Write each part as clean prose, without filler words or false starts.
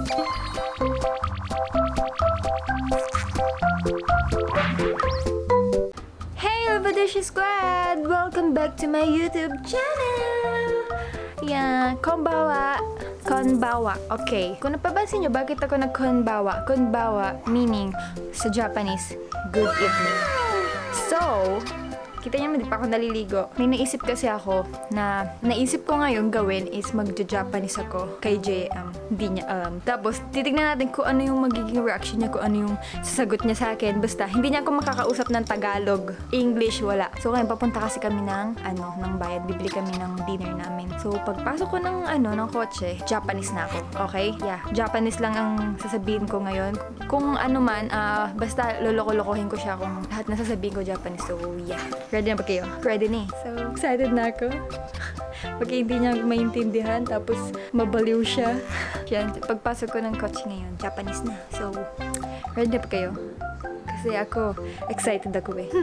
Hey Labbaducci Squad! Welcome back to my YouTube channel! Yan, konbawa. Konbawa. Okay. Kung napapansin nyo, bakit ako nag-konbawa? Konbawa meaning sa Japanese, good evening. So, kita niyo, hindi pa ako naliligo. May naisip kasi ako na naisip ko ngayon gawin is magja-Japanese ako kay JM. Hindi niya alam. Tapos, titignan natin kung ano yung magiging reaction niya, kung ano yung sasagot niya sa akin. Basta, hindi niya ako makakausap ng Tagalog. English, wala. So, ngayon, papunta kasi kami ng bayad. Bibili kami ng dinner namin. So, pagpasok ko ng kotse, Japanese na ako. Okay? Yeah. Japanese lang ang sasabihin ko ngayon. Kung ano man, basta loloko-lokohin ko siya kung lahat na sasabihin ko Japanese. So, yeah. Ready na ba kayo? Ready na eh. So, excited na ako. Pag hindi niya maintindihan, tapos mabaliw siya. Yan, pagpasok ko ng kotse ngayon, Japanese na. So, ready na ba kayo? Kasi ako, excited ako eh.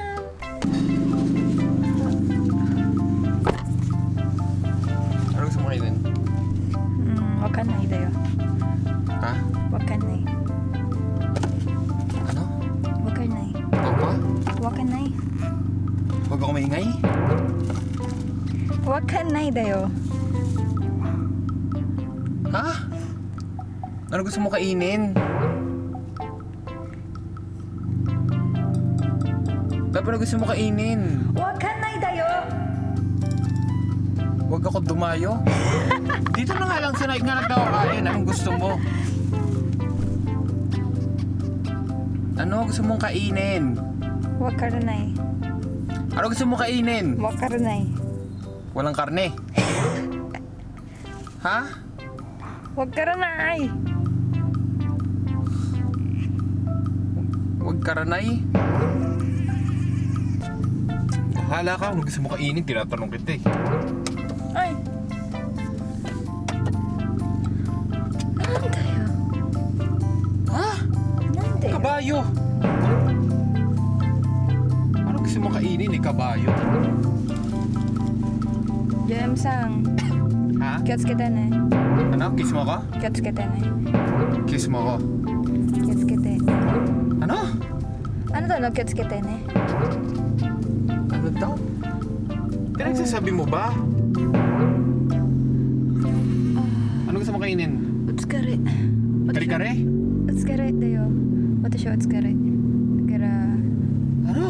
Ano gusto mo kainin? Wakanay dayo. Ha? Wakanay. Ano? Wakanay. Papa? Wakanay. Huwag ako maingay? Wakanay dayo. Ha? Ano gusto mo kainin? Dapat ano gusto mo kainin? Wakanay dayo! Huwag ako dumayo. Dito na nga lang sinay nga nagkakain. Anong gusto mo? Ano gusto mong kainin? Wakaranay. Ano gusto mo kainin? Wakaranay. Walang karne. Ha? Wakaranay! Huwag karanay. Bahala ka. Ano gusto mo kainin? Tinatanong kita eh. Ay! Nandayo. Ha? Nandayo. Kabayo. Ano gusto mo kainin eh? Kabayo. Jam-sang. Ha? Kyotsukete ne. Ano? Kiss mo ko? Kyotsukete ne. Kiss mo ko. Kyotsukete. Ano? Ano to no kyotsukete ne? Ano daw? Pinagsasabi mo ba? Ano gusto mo kainin? Utsukare. Kare-kare? Utsukare dayo. Watashi wa utsukare. Kara... Ano?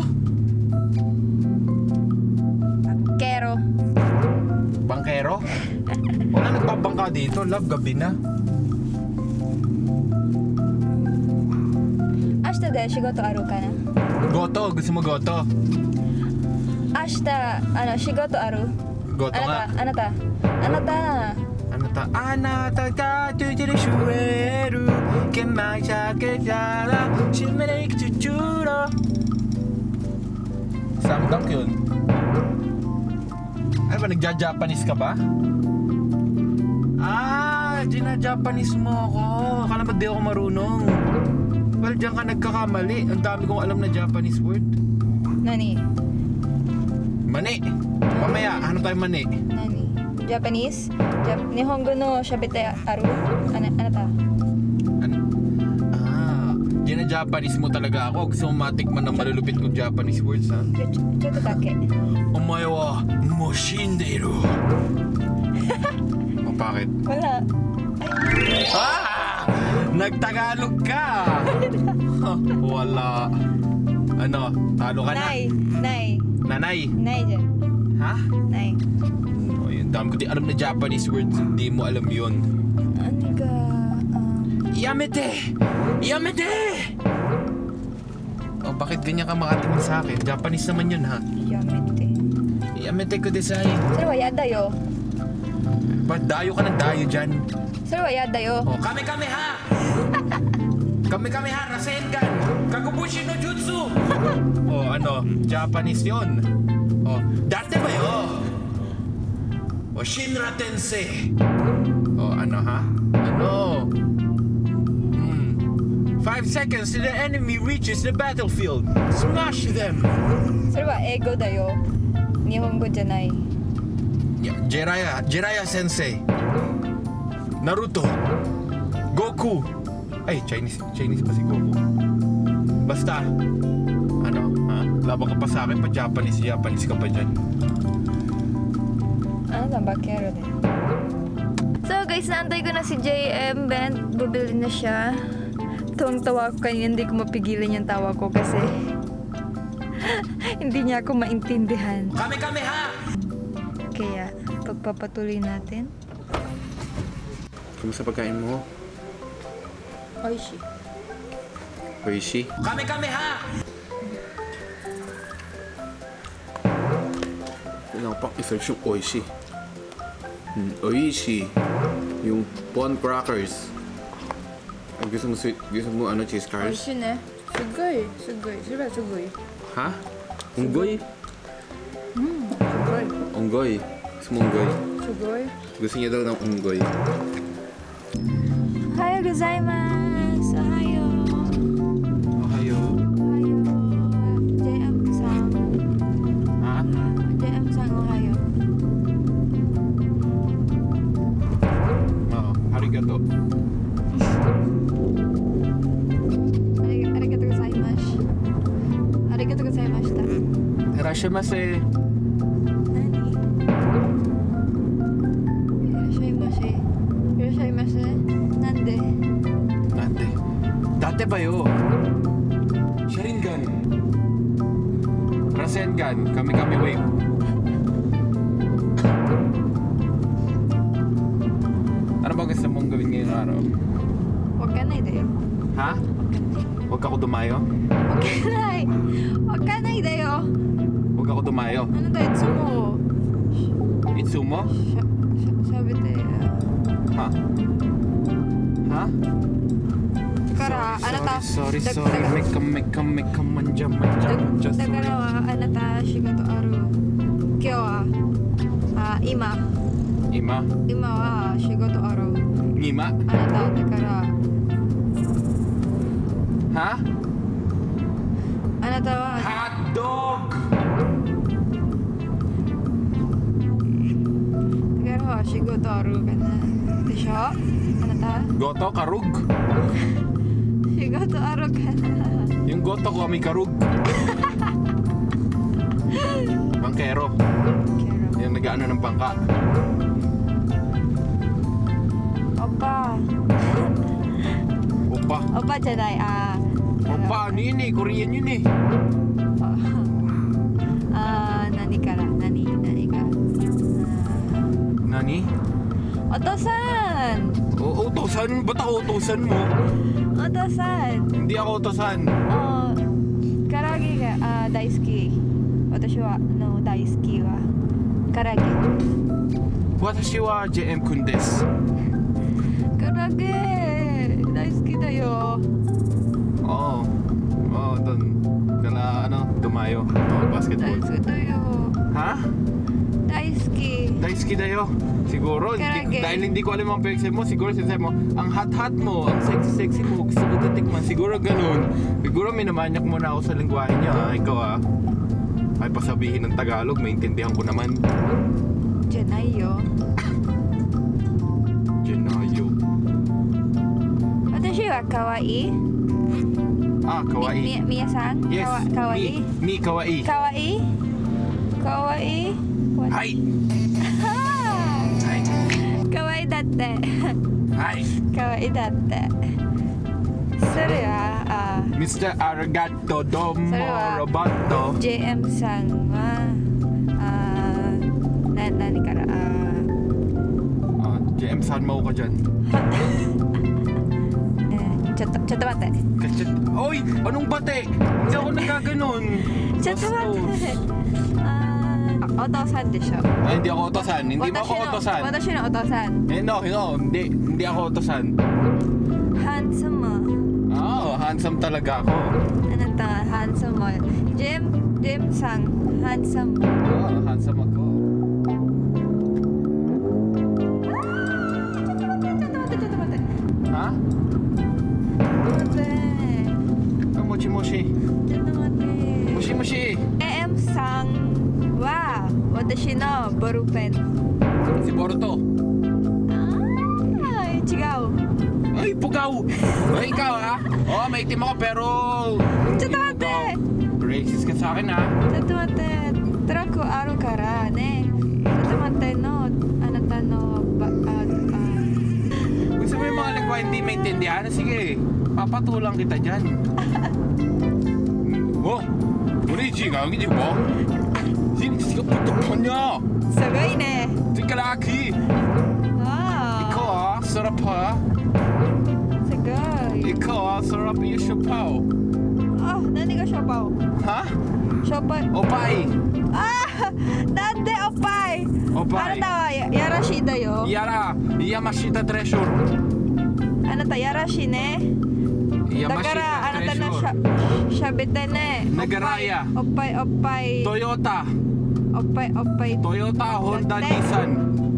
Kero. Bangkero? Wala nagbabangka dito. Love, gabi na. Ashita de shigoto aru ka na? Goto. Gusto mo goto? Ashita, shigoto aru? Goto nga. Anata. Anata ka tujirishueru Kenai saketara Shimerek chuchuro. Samdak yun. Ano ba, nagja-Japanese ka ba? Gina-Japanese mo ako. Akala ba di ako marunong? Well, diyan ka nagkakamali. Ang dami kong alam na Japanese word. Nani? Mani. Mamaya, ano tayo mani? Nani? Japanese? Nihongo no shabete aru? Anata? Gina-Japanese mo talaga ako. Gusto mo matikman ng malulupit kong Japanese words, ha? Choto dake. Omae wa moshindeiru. O, bakit? Wala. Nagtagalog ka! Wala. Ano? Talo ka na? Nay. Nanay? Nay dyan. Ha? Nay. Oh, yun. Dami ko di alam na Japanese words. Hindi mo alam yun. Ano ka? Yamete! Yamete! Oh, bakit ganyan ka makatingin sa akin? Japanese naman yun, ha? Yamete. Yamete ko design. Sir wa yada yo. Ba't dayo ka ng dayo dyan? Sir wa yada yo. Oh, kami ha! Kami ha! Rasengan! Kagubushi no jutsu! Oh, ano? Japanese yun. Oh, dati ba yun? Oh, Shinra Tensei! Oh, ano ha? Ano? 5 seconds till the enemy reaches the battlefield. Smash them! Sir wa ego da yo. Nihongo janai. Jiraiya Sensei. Naruto. Goku! Ay, Chinese pa si Goku. Basta, ano, ha? Laban ka pa sa akin, pa Japanese ka pa dyan. Ano na, bakero din. So guys, naantay ko na si JM Bent. Bubili na siya. Tuwang-tawa ko kanina, hindi ko mapigilan yung tawa ko kasi hindi niya ako maintindihan. Kami ha! Kaya, pagpapatuloy natin. Kumusta pagkain mo? Oishi. Oishi? Kami ha! Kailangan pang i-search yung oishi. Oishi. Yung Pon Crackers. Gusto mo sweet? Gusto mo ano, cheese cars? Oishi ne. Sugoi. Sugoi. Ha? Unggoy? Sugoi. Unggoy. Gusto mo unggoy? Sugoi. Gusto niya daw ng unggoy. Ohayo gozaimasu. Ohayo. Ohayo. Ohayo. JM-san. Ha? JM-san, ohayo. Oo. Arigato. Arigato gozaimasu. Arigato gozaimashita. Irashimasu. Nani? Irashaimase. Irashaimase. Nande? Dati. Dati ba yun? Sharingan. Rasengan. Kami wave. Ano ba gusto mong gawin ngayong araw? Wakanai da yo. Ha? Huwag ako dumayo? Wakanai. Wakanai da yo. Huwag ako dumayo. Ano da, itsumo. Itsumo? Sabite. Ha? Ha? Kara, anata. Sorry. Meka manja. だからはあなた仕事ある。今日は今は仕事ある。 Ngima? あなただから Ha? あなたは Hotdog! だからは仕事あるかな。でしょ？あなた Goto, karug. 仕事あるかな。 Yung goto ko, may karug. Bangkero. Yung nag-ano ng bangka. Opa. Opa じゃない。 Opa, ano yun eh? Korean yun eh. 何から何か。 Nani? お父さん。 Utosan? Ba't ako utosan mo? お父さん。 Hindi ako utosan. 唐揚げが大好き。私はの大好きは唐揚げ。 Watashi wa JM kun desu. 唐揚げ大好きだよ。 Oo. Oo, doon. Kala, dumayo. Basketball. 大好きだよ。 Ha? 大好き。 Daisuki dayo. Siguro, Karage. dahil hindi ko alam ang pekse mo, siguro sinasabi mo, ang hot-hot mo, ang sexy-sexy mo, gusto ko titikman. Siguro ganun. Siguro minamanyak mo na ako sa lingwahe niya, ha? Ikaw, ha? Ay, pasabihin ng Tagalog, maintindihan ko naman. じゃないよ。 Jenayo. 私は可愛い。 Ah, kawaii. Miyaさん。 Yes, 可愛い。 Mi kawaii. 可愛い。可愛い。 Hai! Hai! 可愛いだって。 Hai! 可愛いだって。それは Mr. Arigato どうもそれはロボット JM さんは何から JM さんmo ka dyan. ちょっと待って。 Oy! Anong bate? Hindi ako nagkaganon. ちょっと待って。お父さんでしょ。 Ay, hindi ako utosan. Hindi mo ako utosan. 私のお父さん。 No. Hindi ako utosan. ハンサム。 Handsome talaga ako. あなたはハンサム。ジェームさん、ハンサム。 Handsome ako. ちょっと待って。 Ha? 待って。 Mochi-mochi. ちょっと待って。 Mochi-mochi. JM さんは私のボールペン。 Si Boruto. 違う。 Ay, Pugaw! O, ikaw ha? O, maitim ako pero... Chotomate! Racist ka sa akin ha? Chotomate. Traku aru kara ne. Chotomate no. Anata no. Gusto mo yung mga nagwa hindi maintindihan? Sige, papatulang kita dyan. 뭐? 우리 지금 여기 지금 뭐? 지금 지금 부탁하냐? Sagay ne. 찌까라키 Ah. 이거 서랍파 Sagay. 이거 서랍 이슈파오 Oh, nani ka siopaw? 하? Siopaw. 오빠이 Ah! Dante opay! 오빠이 Ano tawa? Yarashida yo? 이야라 이야마시다 트레쇼 Ano ta? Yarashine? Dagara, ano ta na shabitene? Nagaraya. Opay. Toyota Opay. Toyota Honda Dante. Nissan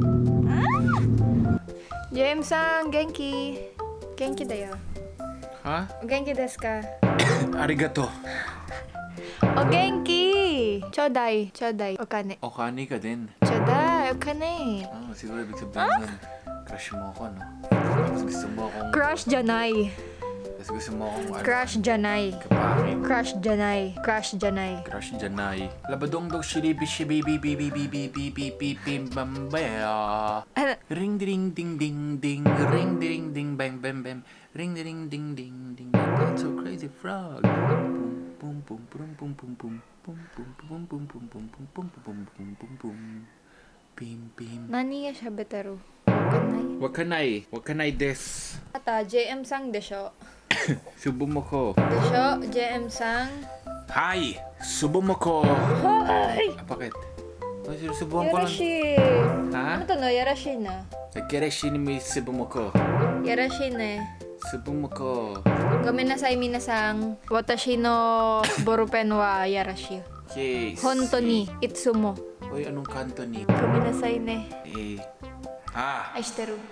James-san, genki. Genki da yo. 하? O genki desu ka? 아리가토 O genki! Chodai. Okane. 오카니 ka din Chodai. Okane. siguro ibig sabihin nun crush mo ako no? Tapos gusto mo akong Crush Janai. Tapos gusto mo akong ano, Crush Janai. kapangit Crush Janai. Crush Janai. Crush Janay. Labadong dog shilibi shibibi bibi bibi bibi bibi bambaya. Ano? Ring ding ding ding ding ring ding ding bang bang bang ring ding ding ding ding that's so crazy frog. Boom boom boom boom boom boom boom boom boom boom boom boom boom boom boom boom boom boom. Bim bim. Nani ga shabetaru? Wakanai. Wakanai des. Ata, JM sang desho. Subo mo ko. Desho, JM sang. Hi! Subo mo ko. Hi! Bakit? Sinusubuhan ko lang. Yarashi. Ha? Ano to no? Yarashi na. Nagkereshi ni may subo mo ko. Yarashi ne. Subo mo ko. Gomenasai minasang. Watashi no borupen wa yarashi. Yes. Honto ni itsumo. Hoy, anong kanto ni? Gomenasai ne. Aishiteru.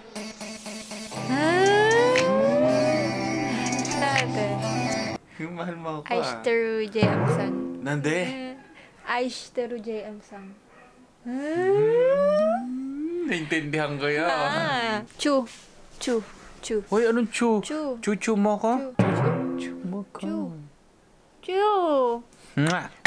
Nade. Mahal mo ako Aishiteru JM sang. Nande? Aishiteru JM sang. Naintindihan ko yan. Chu. Hoy, anong chu? Chu. Chu mo ko? Chu. Chu mo ko. Chu. Mwah.